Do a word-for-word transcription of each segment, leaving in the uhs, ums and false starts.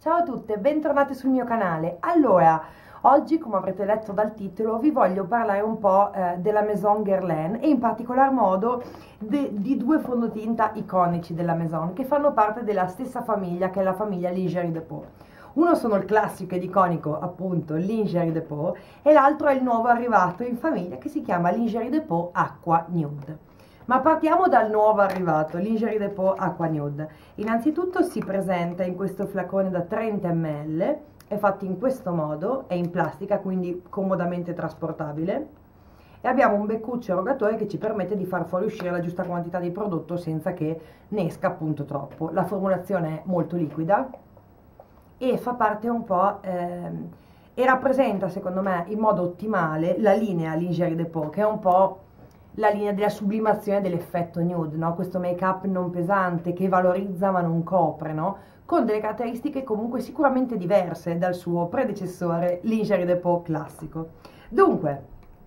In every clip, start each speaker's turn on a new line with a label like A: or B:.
A: Ciao a tutte, bentornate sul mio canale. Allora, oggi, come avrete letto dal titolo, vi voglio parlare un po' eh, della Maison Guerlain e in particolar modo de- di due fondotinta iconici della Maison che fanno parte della stessa famiglia, che è la famiglia Lingerie Depot. Uno sono il classico ed iconico, appunto, Lingerie Depot, e l'altro è il nuovo arrivato in famiglia che si chiama Lingerie Depot Aqua Nude. Ma partiamo dal nuovo arrivato, Lingerie Depot Aqua Nude. Innanzitutto si presenta in questo flacone da trenta millilitri, è fatto in questo modo, è in plastica, quindi comodamente trasportabile, e abbiamo un beccuccio erogatore che ci permette di far fuoriuscire la giusta quantità di prodotto senza che ne esca appunto troppo. La formulazione è molto liquida e fa parte un po' ehm, e rappresenta secondo me in modo ottimale la linea Lingerie Depot, che è un po' la linea della sublimazione dell'effetto nude, no? Questo make up non pesante che valorizza ma non copre, no? Con delle caratteristiche comunque sicuramente diverse dal suo predecessore Lingerie Depot classico. Dunque,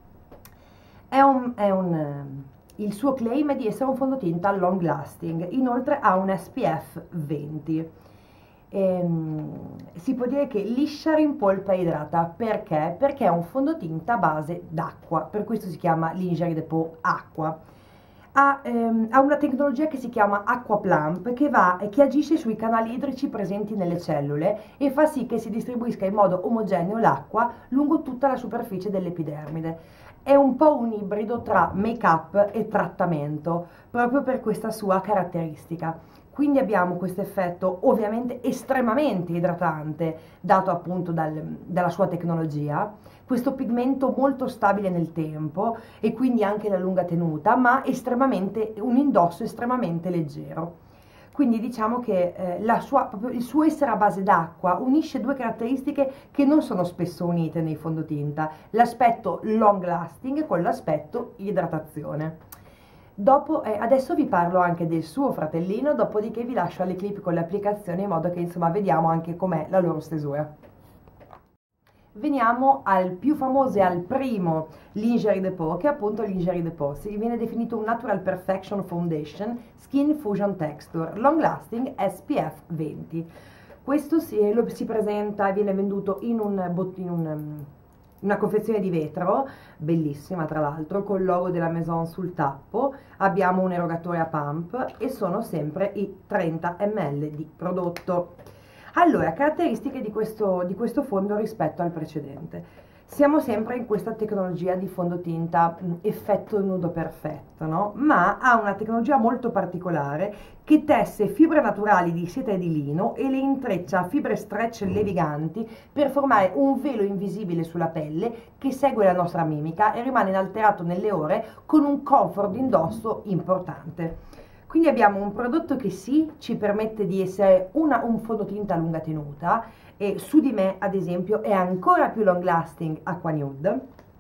A: è un, è un, il suo claim è di essere un fondotinta long lasting, inoltre ha un S P F venti. Ehm, si può dire che liscia, rimpolpa e idrata. Perché? Perché è un fondotinta a base d'acqua, per questo si chiama Lingerie Depot Acqua. Ha, ehm, ha una tecnologia che si chiama Aqua Plump che, va, che agisce sui canali idrici presenti nelle cellule e fa sì che si distribuisca in modo omogeneo l'acqua lungo tutta la superficie dell'epidermide. È un po' un ibrido tra make up e trattamento, proprio per questa sua caratteristica. Quindi abbiamo questo effetto ovviamente estremamente idratante, dato appunto dal, dalla sua tecnologia, questo pigmento molto stabile nel tempo e quindi anche la lunga tenuta, ma estremamente, un indosso estremamente leggero. Quindi diciamo che eh, la sua, proprio il suo essere a base d'acqua unisce due caratteristiche che non sono spesso unite nei fondotinta, l'aspetto long lasting con l'aspetto idratazione. Dopo, eh, adesso vi parlo anche del suo fratellino, dopodiché vi lascio alle clip con le applicazioni in modo che insomma vediamo anche com'è la loro stesura. Veniamo al più famoso e al primo Lingerie Depot, che è appunto Lingerie Depot. Si viene definito un Natural Perfection Foundation Skin Fusion Texture Long Lasting S P F venti. Questo si, lo, si presenta e viene venduto in un bottino, una confezione di vetro, bellissima tra l'altro, col logo della Maison sul tappo. Abbiamo un erogatore a pump e sono sempre i trenta millilitri di prodotto. Allora, caratteristiche di questo, di questo fondo rispetto al precedente. Siamo sempre in questa tecnologia di fondotinta mh, effetto nudo perfetto, no? Ma ha una tecnologia molto particolare che tesse fibre naturali di seta e di lino e le intreccia a fibre stretch leviganti per formare un velo invisibile sulla pelle che segue la nostra mimica e rimane inalterato nelle ore con un comfort d'indosso importante. Quindi abbiamo un prodotto che sì, ci permette di essere una, un fondotinta a lunga tenuta, e su di me ad esempio è ancora più long lasting Aqua Nude,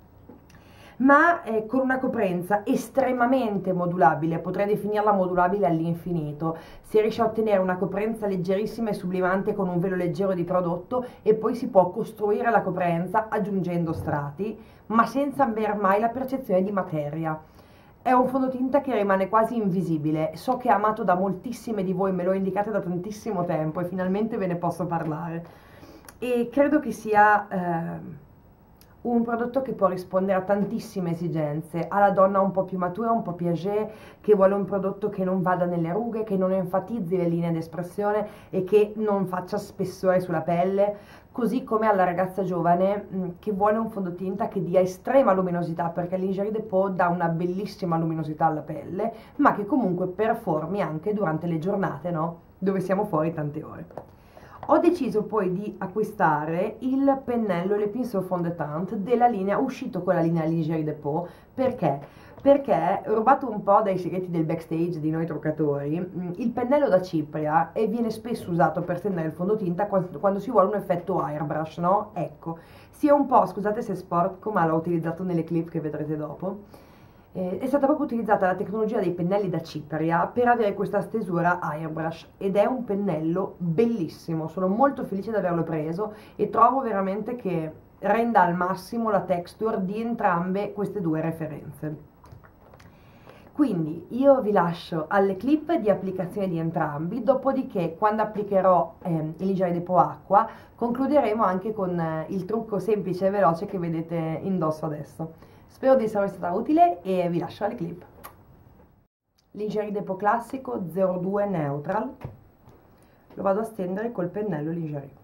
A: ma eh, con una coprenza estremamente modulabile, potrei definirla modulabile all'infinito. Si riesce a ottenere una coprenza leggerissima e sublimante con un velo leggero di prodotto e poi si può costruire la coprenza aggiungendo strati, ma senza aver mai la percezione di materia. È un fondotinta che rimane quasi invisibile, so che è amato da moltissime di voi, me lo indicate da tantissimo tempo e finalmente ve ne posso parlare. E credo che sia eh, un prodotto che può rispondere a tantissime esigenze, alla donna un po' più matura, un po' più âgée, che vuole un prodotto che non vada nelle rughe, che non enfatizzi le linee d'espressione e che non faccia spessore sulla pelle, così come alla ragazza giovane mh, che vuole un fondotinta che dia estrema luminosità, perché Lingerie Depot dà una bellissima luminosità alla pelle, ma che comunque performi anche durante le giornate, no? Dove siamo fuori tante ore. Ho deciso poi di acquistare il pennello Le Pinceau Fondant della linea, uscito con la linea Lingerie Depot. Perché? Perché, rubato un po' dai segreti del backstage di noi truccatori, il pennello da cipria e viene spesso usato per stendere il fondotinta quando, quando si vuole un effetto airbrush, no? Ecco, sia un po', scusate se sporco, ma l'ho utilizzato nelle clip che vedrete dopo. Eh, è stata proprio utilizzata la tecnologia dei pennelli da cipria per avere questa stesura airbrush ed è un pennello bellissimo. Sono molto felice di averlo preso e trovo veramente che renda al massimo la texture di entrambe queste due referenze. Quindi io vi lascio alle clip di applicazione di entrambi, dopodiché quando applicherò eh, il Lingerie Depot Acqua concluderemo anche con eh, il trucco semplice e veloce che vedete indosso adesso. Spero di essere stata utile e vi lascio alle clip. Lingerie Depot classico zero due Neutral, lo vado a stendere col pennello Lingerie.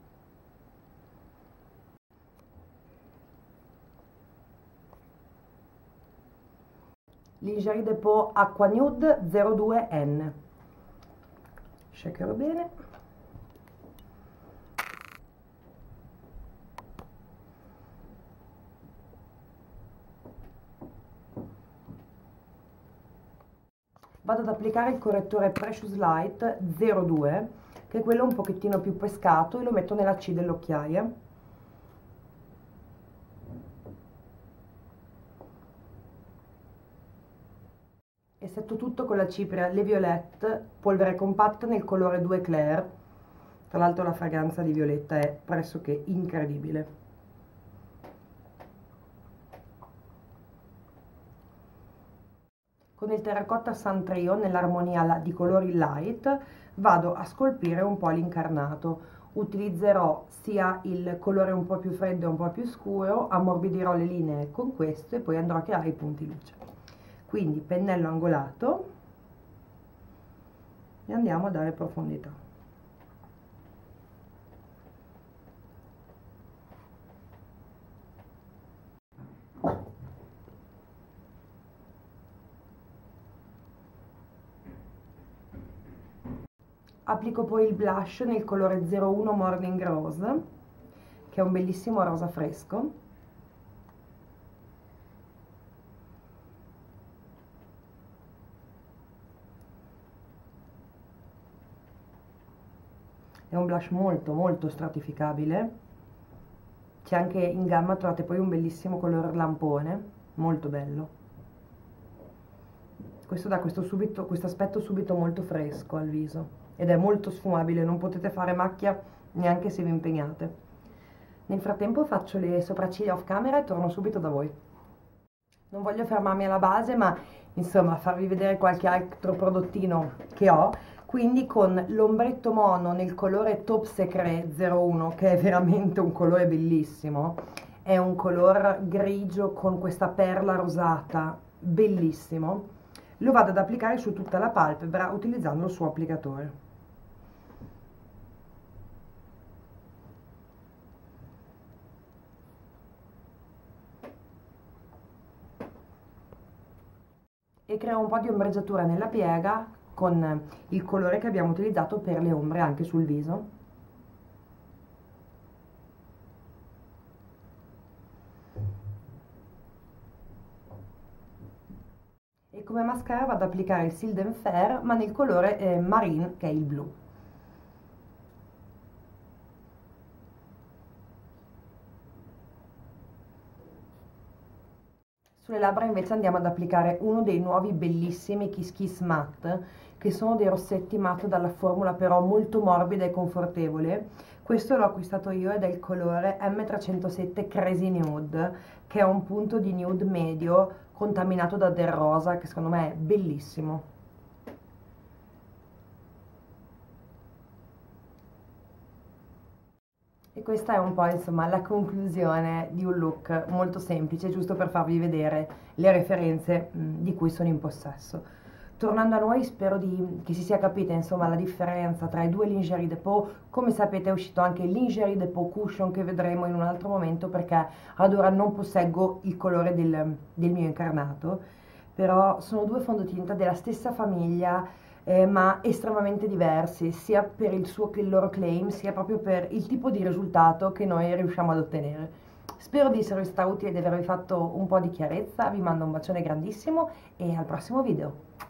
A: Lingerie Depot Acqua Nude zero due N, shakerò bene. Vado ad applicare il correttore Precious Light zero due, che è quello un pochettino più pescato, e lo metto nella C dell'occhiaia. E setto tutto con la cipria Le Violette, polvere compatta nel colore due Clair. Tra l'altro la fragranza di violetta è pressoché incredibile. Con il terracotta Sun Trio nell'armonia di colori light vado a scolpire un po' l'incarnato. Utilizzerò sia il colore un po' più freddo e un po' più scuro, ammorbidirò le linee con questo e poi andrò a creare i punti luce. Quindi pennello angolato e andiamo a dare profondità. Applico poi il blush nel colore zero uno Morning Rose, che è un bellissimo rosa fresco. È un blush molto molto stratificabile, c'è anche in gamma, trovate poi un bellissimo colore lampone, molto bello. Questo dà questo, subito, questo aspetto subito molto fresco al viso ed è molto sfumabile, non potete fare macchia neanche se vi impegnate. Nel frattempo faccio le sopracciglia off camera e torno subito da voi. Non voglio fermarmi alla base, ma insomma farvi vedere qualche altro prodottino che ho. Quindi con l'ombretto mono nel colore Top Secret zero uno, che è veramente un colore bellissimo, è un color grigio con questa perla rosata, bellissimo, lo vado ad applicare su tutta la palpebra utilizzando il suo applicatore. E creo un po' di ombreggiatura nella piega con il colore che abbiamo utilizzato per le ombre anche sul viso. E come mascara vado ad applicare il Silden Fair, ma nel colore eh, Marine, che è il blu. Sulle labbra invece andiamo ad applicare uno dei nuovi bellissimi Kiss Kiss Matte, che sono dei rossetti matte dalla formula però molto morbida e confortevole. Questo l'ho acquistato io ed è il colore M trecentosette Crazy Nude, che è un punto di nude medio contaminato da del rosa, che secondo me è bellissimo. E questa è un po' insomma la conclusione di un look molto semplice, giusto per farvi vedere le referenze mh, di cui sono in possesso. Tornando a noi, spero di, che si sia capita insomma la differenza tra i due Lingerie Depot. Come sapete è uscito anche il Lingerie Depot Cushion, che vedremo in un altro momento, perché ad ora non posseggo il colore del, del mio incarnato, però sono due fondotinta della stessa famiglia, Eh, ma estremamente diversi, sia per il, suo, il loro claim, sia proprio per il tipo di risultato che noi riusciamo ad ottenere. Spero di essere stata utile e di avervi fatto un po' di chiarezza, vi mando un bacione grandissimo e al prossimo video.